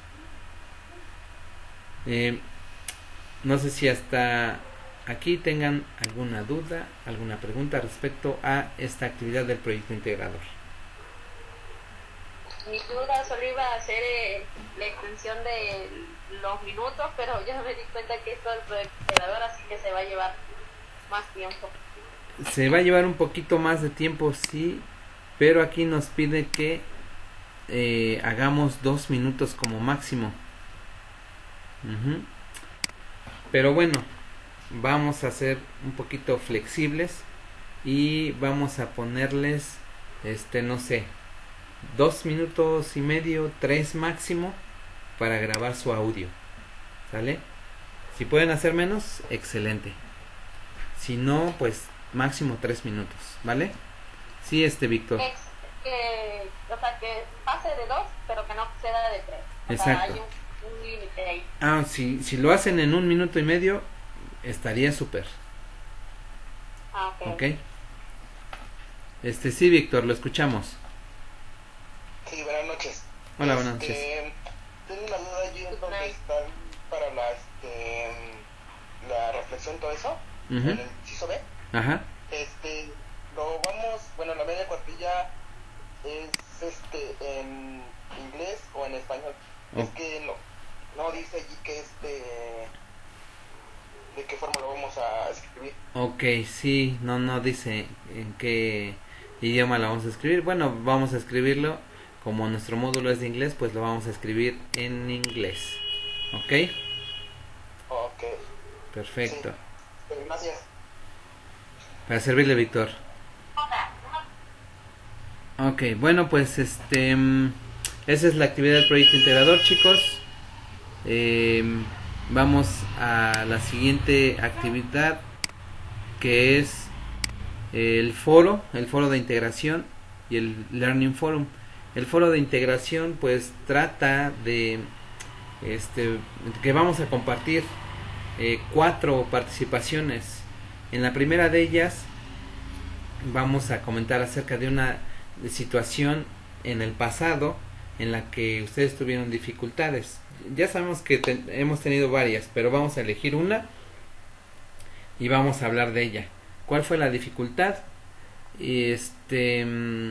Eh, no sé si hasta aquí tengan alguna duda, alguna pregunta respecto a esta actividad del proyecto integrador. Mi duda solo iba a hacer eh, la extensión de los minutos, pero ya me di cuenta que esto es el proyecto integrador, así que se va a llevar más tiempo. Se va a llevar un poquito más de tiempo, sí, pero aquí nos pide que eh, hagamos dos minutos como máximo. Uh-huh. Pero bueno, vamos a ser un poquito flexibles y vamos a ponerles, este, no sé, dos minutos y medio, tres máximo para grabar su audio. ¿Sale? Si pueden hacer menos, excelente. Si no, pues máximo tres minutos, ¿vale? Sí, este Víctor. Es que, o sea, que pase de dos, pero que no exceda de tres. O Exacto. sea, hay un, un límite ahí. Ah, si, si lo hacen en un minuto y medio, estaría súper. Ah, ok. ¿Ok? Este, sí, Víctor, lo escuchamos. Sí, buenas noches. Hola, buenas Este, noches. tengo una duda allí en Good donde night. están para la, este, la reflexión, todo eso, Ujú. en el inciso B. Ajá. Este, lo vamos, bueno, la media cuartilla es este en inglés o en español. Oh. Es que no, no dice allí que este, de qué forma lo vamos a escribir. Ok, sí, no, no dice en qué idioma lo vamos a escribir? Bueno, vamos a escribirlo, como nuestro módulo es de inglés, pues lo vamos a escribir en inglés. ¿Ok? Ok. Perfecto. Sí. Gracias. Para servirle, Víctor. Ok, bueno, pues este mm, esa es la actividad del proyecto integrador, chicos. Eh, vamos a la siguiente actividad, que es el foro, el foro de integración y el Learning Forum. El foro de integración pues trata de este que vamos a compartir eh, cuatro participaciones. En la primera de ellas vamos a comentar acerca de una situación en el pasado en la que ustedes tuvieron dificultades. Ya sabemos que te hemos tenido varias, pero vamos a elegir una y vamos a hablar de ella. ¿Cuál fue la dificultad? Este,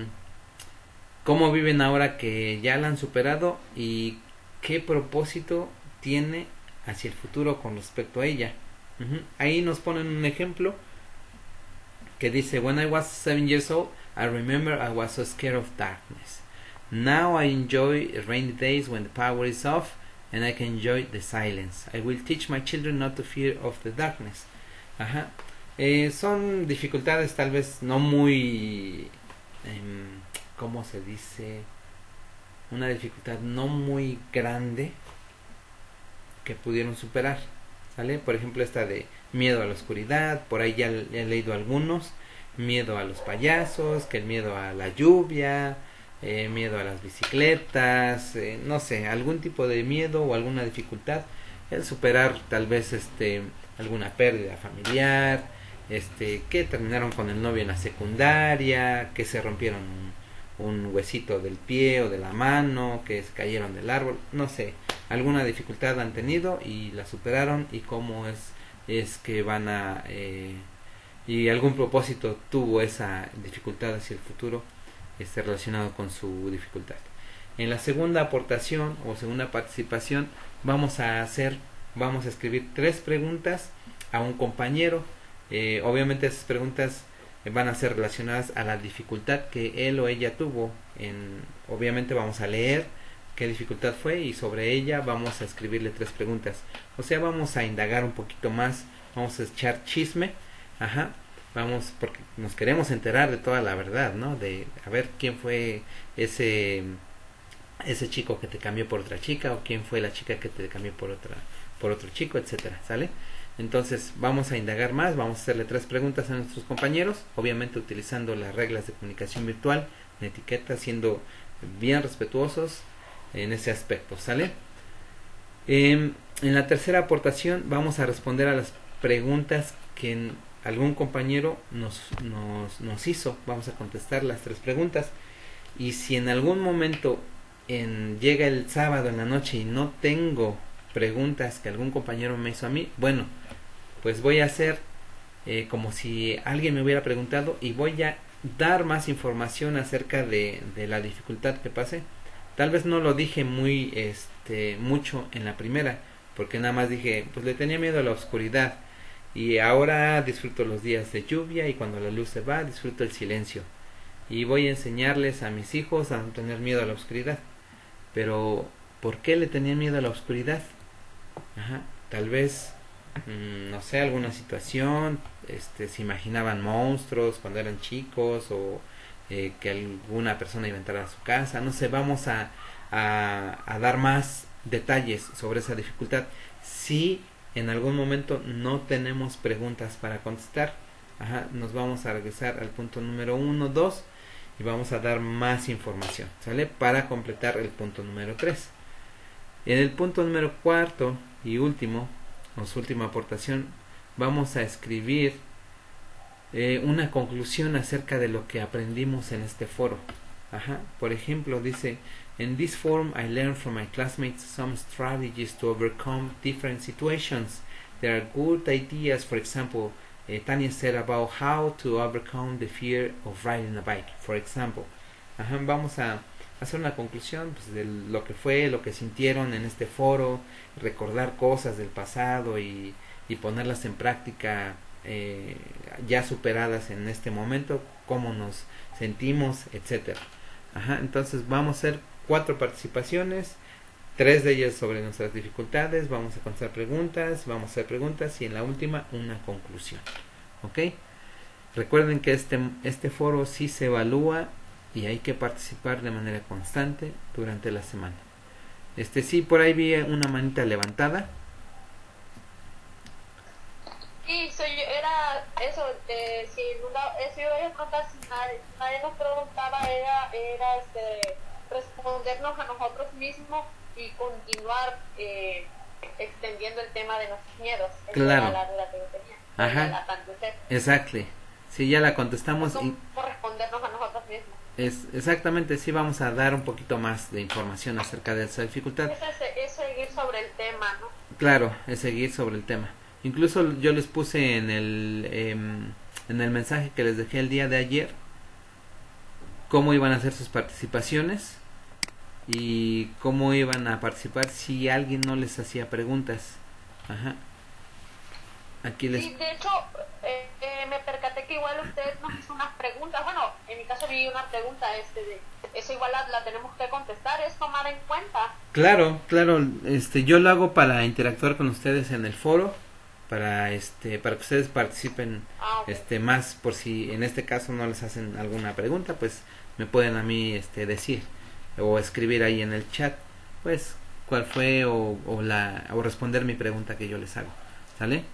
¿cómo viven ahora que ya la han superado? ¿Y qué propósito tiene hacia el futuro con respecto a ella? Uh-huh. Ahí nos ponen un ejemplo que dice: When I was seven years old, I remember I was so scared of darkness. Now I enjoy rainy days when the power is off and I can enjoy the silence. I will teach my children not to fear of the darkness. Ajá. Eh, son dificultades tal vez no muy, eh, ¿cómo se dice? Una dificultad no muy grande que pudieron superar, ¿sale? Por ejemplo, esta de miedo a la oscuridad, por ahí ya, ya he leído algunos. Miedo a los payasos, que el miedo a la lluvia, eh, miedo a las bicicletas, eh, no sé, algún tipo de miedo o alguna dificultad, el superar tal vez este alguna pérdida familiar, este que terminaron con el novio en la secundaria, que se rompieron un, un huesito del pie o de la mano, que se cayeron del árbol, no sé, alguna dificultad han tenido y la superaron, y cómo es es que van a eh, y algún propósito tuvo esa dificultad hacia el futuro, este, relacionado con su dificultad. En la segunda aportación o segunda participación vamos a hacer, vamos a escribir tres preguntas a un compañero. Eh, obviamente esas preguntas van a ser relacionadas a la dificultad que él o ella tuvo. En, obviamente vamos a leer qué dificultad fue y sobre ella vamos a escribirle tres preguntas. O sea, vamos a indagar un poquito más, vamos a echar chisme. Ajá, vamos, porque nos queremos enterar de toda la verdad, ¿no? De a ver quién fue ese ese chico que te cambió por otra chica, o quién fue la chica que te cambió por otra por otro chico, etcétera, ¿sale? Entonces vamos a indagar más, vamos a hacerle tres preguntas a nuestros compañeros, obviamente utilizando las reglas de comunicación virtual, de etiqueta, siendo bien respetuosos en ese aspecto, ¿sale? Eh, en la tercera aportación vamos a responder a las preguntas que algún compañero nos, nos, nos hizo. Vamos a contestar las tres preguntas, y si en algún momento en, llega el sábado en la noche y no tengo preguntas que algún compañero me hizo a mí, bueno, pues voy a hacer eh, como si alguien me hubiera preguntado, y voy a dar más información acerca de, de la dificultad que pasé. Tal vez no lo dije muy este mucho en la primera, porque nada más dije, pues le tenía miedo a la oscuridad, y ahora disfruto los días de lluvia, y cuando la luz se va disfruto el silencio, y voy a enseñarles a mis hijos a no tener miedo a la oscuridad. Pero ¿por qué le tenían miedo a la oscuridad? Ajá, tal vez mmm, no sé, alguna situación, este se imaginaban monstruos cuando eran chicos, o eh, que alguna persona iba a entrar a su casa, no sé. Vamos a, a, a dar más detalles sobre esa dificultad si en algún momento no tenemos preguntas para contestar. Ajá, nos vamos a regresar al punto número uno, dos, y vamos a dar más información, ¿sale? Para completar el punto número tres. En el punto número cuarto y último, o su última aportación, vamos a escribir eh, una conclusión acerca de lo que aprendimos en este foro. Ajá, por ejemplo, dice: In this forum I learned from my classmates some strategies to overcome different situations. There are good ideas, for example, uh, Tanya said about how to overcome the fear of riding a bike, for example. Ajá, vamos a hacer una conclusión, pues, de lo que fue, lo que sintieron en este foro, recordar cosas del pasado y, y ponerlas en práctica, eh, ya superadas en este momento, cómo nos sentimos, etcétera. Ajá, entonces vamos a hacer cuatro participaciones, tres de ellas sobre nuestras dificultades, vamos a contestar preguntas, vamos a hacer preguntas y en la última una conclusión. ¿Ok? Recuerden que este, este foro sí se evalúa y hay que participar de manera constante durante la semana. Este sí, por ahí vi una manita levantada. Sí, soy yo, era eso, eh, si una, eso yo iba a preguntar si nadie, nadie nos preguntaba, era, era este, respondernos a nosotros mismos y continuar eh, extendiendo el tema de nuestros miedos. Esa Claro. era la duda que yo tenía. Ajá. La tanto Exactly. Sí, ya la contestamos. ¿Cómo Y respondernos a nosotros mismos? es exactamente, sí vamos a dar un poquito más de información acerca de esa dificultad. Es, es, es seguir sobre el tema, ¿no? Claro, es seguir sobre el tema. Incluso yo les puse en el eh, en el mensaje que les dejé el día de ayer cómo iban a hacer sus participaciones y cómo iban a participar si alguien no les hacía preguntas. Ajá. Aquí les... Sí, de hecho, eh, eh, me percaté que igual usted nos hizo unas preguntas. Bueno, en mi caso vi una pregunta, este, de, eso igual la, la tenemos que contestar, es tomar en cuenta. Claro, claro, este, yo lo hago para interactuar con ustedes en el foro, para este, para que ustedes participen, Ah, ok. este, más, por si en este caso no les hacen alguna pregunta, pues me pueden a mí, este, decir o escribir ahí en el chat, pues cuál fue o, o la o responder mi pregunta que yo les hago, ¿sale?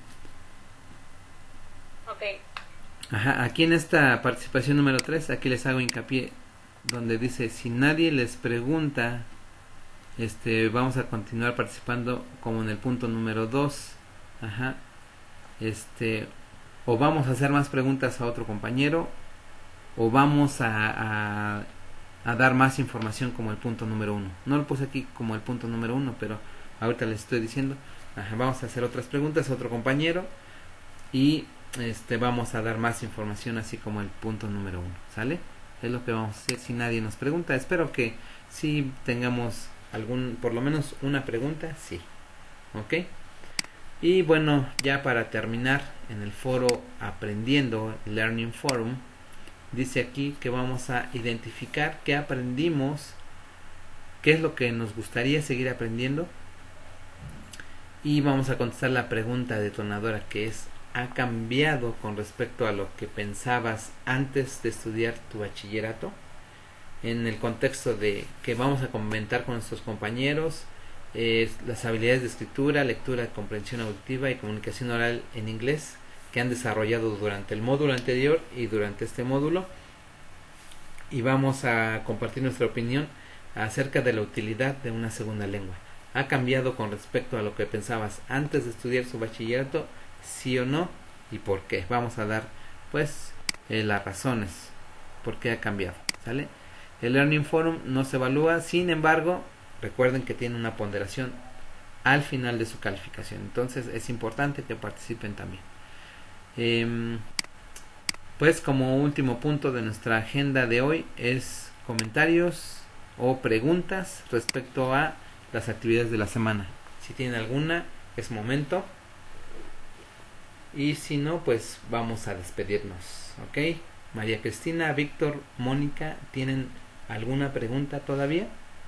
Ok. Ajá, aquí en esta participación número tres, aquí les hago hincapié donde dice, si nadie les pregunta, este, vamos a continuar participando como en el punto número dos. Ajá. Este, o vamos a hacer más preguntas a otro compañero, o vamos a, a, a dar más información como el punto número uno. No lo puse aquí como el punto número uno, pero ahorita les estoy diciendo, ajá, vamos a hacer otras preguntas a otro compañero y este vamos a dar más información así como el punto número uno, ¿sale? Es lo que vamos a hacer si nadie nos pregunta. Espero que sí tengamos algún, por lo menos una pregunta, sí. ¿Ok? Y bueno, ya para terminar, en el foro Aprendiendo, Learning Forum, dice aquí que vamos a identificar qué aprendimos, qué es lo que nos gustaría seguir aprendiendo, y vamos a contestar la pregunta detonadora, que es: ¿ha cambiado con respecto a lo que pensabas antes de estudiar tu bachillerato? En el contexto de que vamos a comentar con nuestros compañeros eh, las habilidades de escritura, lectura, comprensión auditiva y comunicación oral en inglés que han desarrollado durante el módulo anterior y durante este módulo, y vamos a compartir nuestra opinión acerca de la utilidad de una segunda lengua. ¿Ha cambiado con respecto a lo que pensabas antes de estudiar su bachillerato? ¿Sí o no? ¿Y por qué? Vamos a dar pues eh, las razones por qué ha cambiado, ¿sale? El Learning Forum no se evalúa, sin embargo, recuerden que tiene una ponderación al final de su calificación, entonces es importante que participen también. Eh, pues como último punto de nuestra agenda de hoy es comentarios o preguntas respecto a las actividades de la semana. Si tienen alguna, es momento. Y si no, pues vamos a despedirnos, ¿ok? María Cristina, Víctor, Mónica, ¿tienen alguna pregunta todavía?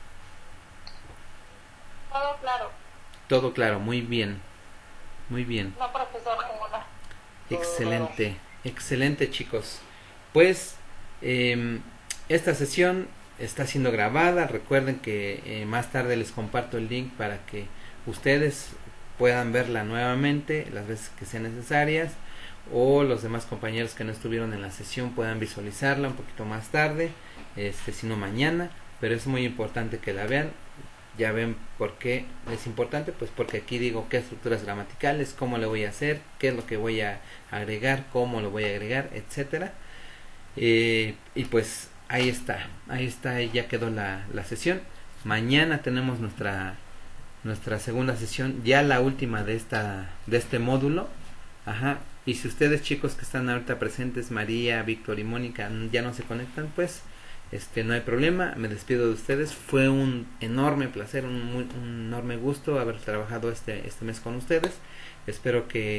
Todo claro. Todo claro, muy bien, muy bien. No, profesor, como no. Excelente, excelente, chicos. Pues eh, esta sesión está siendo grabada. Recuerden que eh, más tarde les comparto el link para que ustedes puedan verla nuevamente las veces que sean necesarias, o los demás compañeros que no estuvieron en la sesión puedan visualizarla un poquito más tarde, este, si no mañana, pero es muy importante que la vean. Ya ven por qué es importante, pues porque aquí digo qué estructuras gramaticales, cómo le voy a hacer, qué es lo que voy a agregar, cómo lo voy a agregar, etcétera. Eh, y pues ahí está, ahí está, ya quedó la, la sesión. Mañana tenemos nuestra nuestra segunda sesión, ya la última de esta de este módulo. Ajá. Y si ustedes, chicos que están ahorita presentes, María, Víctor y Mónica, ya no se conectan, pues este no hay problema, me despido de ustedes. Fue un enorme placer, un, muy, un enorme gusto haber trabajado este este mes con ustedes. Espero que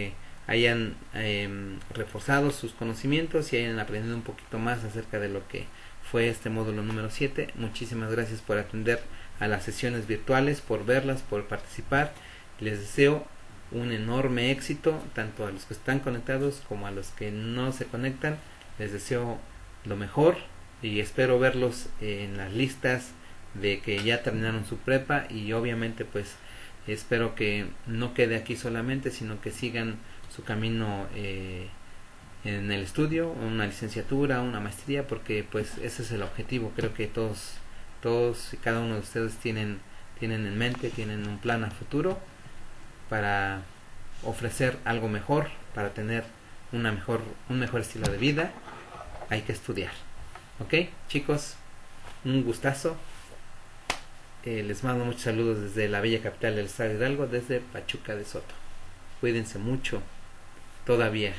hayan eh, reforzado sus conocimientos y hayan aprendido un poquito más acerca de lo que fue este módulo número siete. Muchísimas gracias por atender a las sesiones virtuales, por verlas, por participar. Les deseo un enorme éxito, tanto a los que están conectados como a los que no se conectan. Les deseo lo mejor y espero verlos en las listas de que ya terminaron su prepa, y obviamente pues espero que no quede aquí solamente, sino que sigan su camino eh, en el estudio, una licenciatura, una maestría, porque pues ese es el objetivo. Creo que todos todos y cada uno de ustedes tienen tienen en mente, tienen un plan a futuro para ofrecer algo mejor, para tener una mejor un mejor estilo de vida. Hay que estudiar. Ok, chicos, un gustazo. Eh, les mando muchos saludos desde la bella capital del estado de Hidalgo, desde Pachuca de Soto. Cuídense mucho todavía.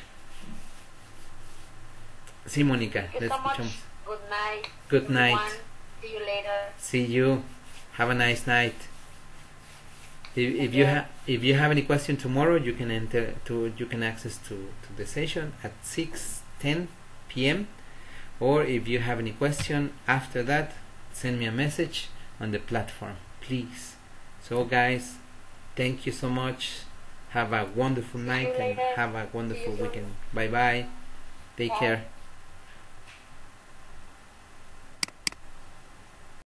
Sí, Mónica, Thank le you so much. escuchamos. Good night. Good night. everyone. See you later. See you. Have a nice night. If, if you have if you have any question tomorrow, you can enter to you can access to, to the session at six ten p m or if you have any question after that, send me a message on the platform, please. So guys, thank you so much. Have a wonderful See night you and later. have a See wonderful you soon. weekend. Bye bye. Take Bye. care.